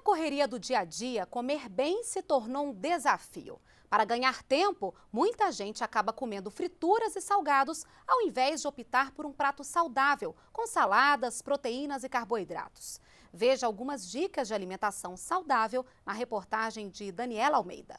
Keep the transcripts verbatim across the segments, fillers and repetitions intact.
correria do dia a dia, comer bem se tornou um desafio. Para ganhar tempo, muita gente acaba comendo frituras e salgados ao invés de optar por um prato saudável, com saladas, proteínas e carboidratos. Veja algumas dicas de alimentação saudável na reportagem de Daniela Almeida.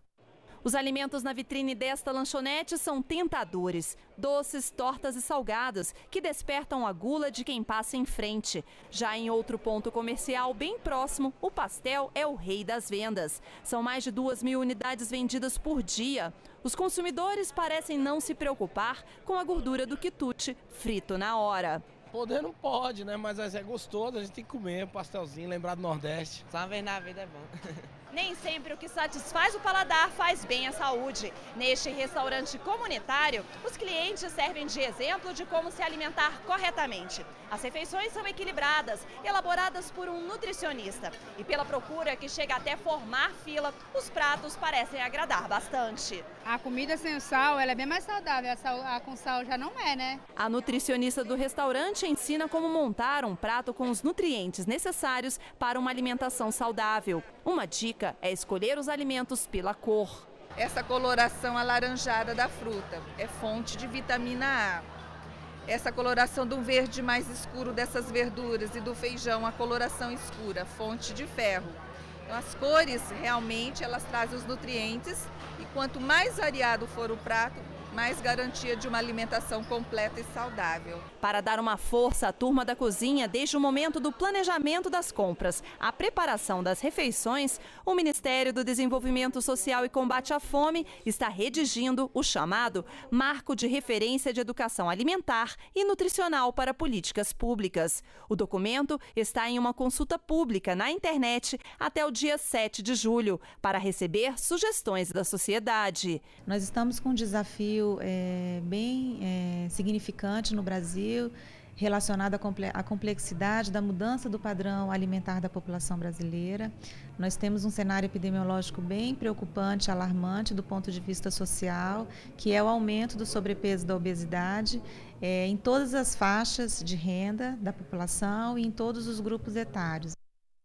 Os alimentos na vitrine desta lanchonete são tentadores. Doces, tortas e salgados, que despertam a gula de quem passa em frente. Já em outro ponto comercial bem próximo, o pastel é o rei das vendas. São mais de duas mil unidades vendidas por dia. Os consumidores parecem não se preocupar com a gordura do quitute frito na hora. Poder não pode, né? Mas é gostoso, a gente tem que comer um pastelzinho, lembrar do Nordeste. Só uma vez na vida é bom. Nem sempre o que satisfaz o paladar faz bem à saúde. Neste restaurante comunitário, os clientes servem de exemplo de como se alimentar corretamente. As refeições são equilibradas, elaboradas por um nutricionista. E pela procura que chega até formar fila, os pratos parecem agradar bastante. A comida sem sal, ela é bem mais saudável, a, sal, a com sal já não é, né? A nutricionista do restaurante ensina como montar um prato com os nutrientes necessários para uma alimentação saudável. Uma dica é escolher os alimentos pela cor. Essa coloração alaranjada da fruta é fonte de vitamina A. Essa coloração do verde mais escuro dessas verduras e do feijão, a coloração escura, fonte de ferro. Então, as cores, realmente, elas trazem os nutrientes e quanto mais variado for o prato, mais garantia de uma alimentação completa e saudável. Para dar uma força à turma da cozinha, desde o momento do planejamento das compras à preparação das refeições, o Ministério do Desenvolvimento Social e Combate à Fome está redigindo o chamado Marco de Referência de Educação Alimentar e Nutricional para Políticas Públicas. O documento está em uma consulta pública na internet até o dia sete de julho, para receber sugestões da sociedade. Nós estamos com um desafio É, bem é, significante no Brasil, relacionado à complexidade da mudança do padrão alimentar da população brasileira. Nós temos um cenário epidemiológico bem preocupante, alarmante do ponto de vista social, que é o aumento do sobrepeso e da obesidade é, em todas as faixas de renda da população e em todos os grupos etários.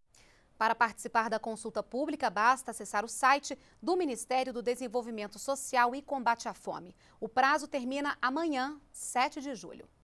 Para participar da consulta pública, basta acessar o site do Ministério do Desenvolvimento Social e Combate à Fome. O prazo termina amanhã, sete de julho.